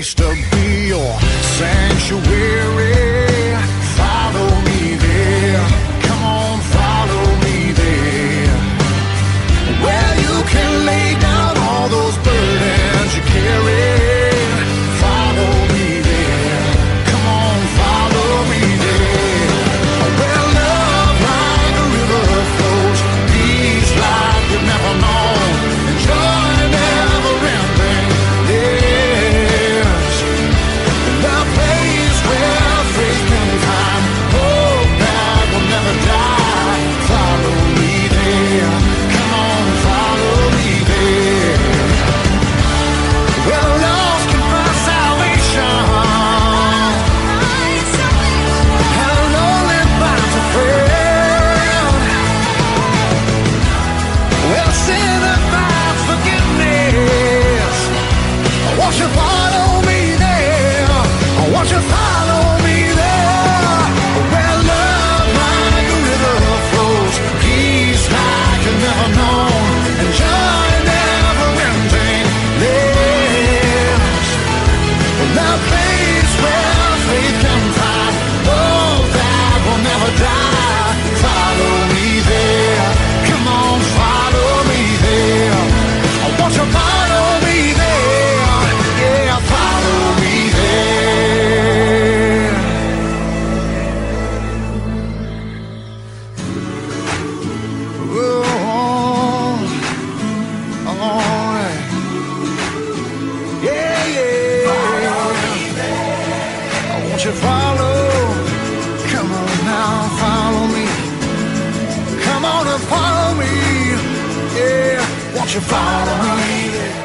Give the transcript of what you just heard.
place to be your sanctuary. Follow me there. Come on, follow me there. Where you can lay down all those burdens you carry. Follow me there. Come on, follow me there. Where love like a river flows, peace like we've never known, and joy never ending. Yes, the place where faith can find hope that will never die. Follow me there. Come on, follow me there. Where the lost can find salvation, and a lonely finds a friend. Where sin finds forgiveness. Won't you follow me there? Won't you follow me there? Where love like a river flows, peace like you've never known, and joy never ending lives. The place where faith can find hope that will never die. Follow me there. Come on, follow me there. Won't you follow me there? Yeah, follow me there. Oh, yeah, yeah. Won't you follow? Come on now, follow me. Come on and follow me. Yeah, won't you follow me?